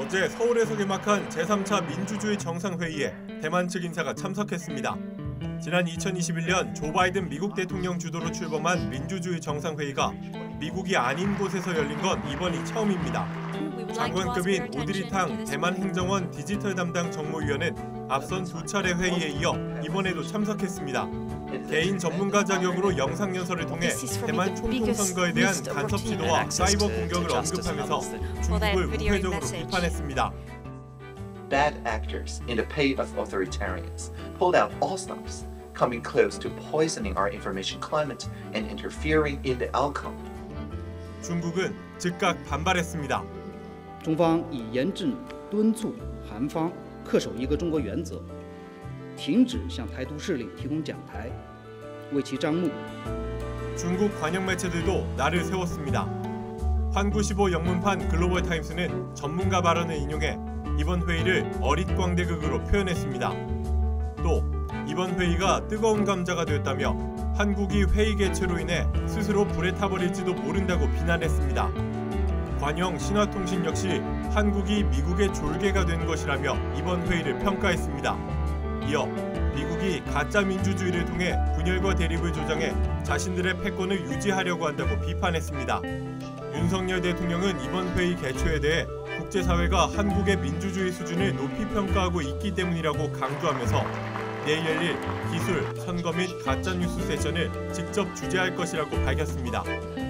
어제 서울에서 개막한 제3차 민주주의 정상회의에 대만 측 인사가 참석했습니다. 지난 2021년 조 바이든 미국 대통령 주도로 출범한 민주주의 정상회의가 미국이 아닌 곳에서 열린 건 이번이 처음입니다. 장관급인 오드리 탕 대만 행정원 디지털 담당 정무위원은 앞선 두 차례 회의에 이어 이번에도 참석했습니다. 개인 전문가 자격으로 영상 연설을 통해 대만 총통 선거에 대한 간섭 시도와 사이버 공격을 언급하면서 중국을 우회적으로 비판했습니다. Bad actors in the pay of authoritarians pulled out all stops, coming close to poisoning our information climate and interfering in the outcome. 중국은 즉각 반발했습니다. 中方已严正敦促韩方恪守一个中国原则，停止向台独势力提供讲台，为其张目。 중국 관영 매체들도 날을 세웠습니다. 환구15 영문판 글로벌 타임스는 전문가 발언을 인용해 이번 회의를 어릿광대극으로 표현했습니다. 또 이번 회의가 뜨거운 감자가 되었다며 한국이 회의 개최로 인해 스스로 불에 타버릴지도 모른다고 비난했습니다. 관영 신화통신 역시 한국이 미국의 졸개가 된 것이라며 이번 회의를 평가했습니다. 이어 미국이 가짜 민주주의를 통해 분열과 대립을 조장해 자신들의 패권을 유지하려고 한다고 비판했습니다. 윤석열 대통령은 이번 회의 개최에 대해 국제사회가 한국의 민주주의 수준을 높이 평가하고 있기 때문이라고 강조하면서 내일 열릴 기술, 선거 및 가짜뉴스 세션을 직접 주재할 것이라고 밝혔습니다.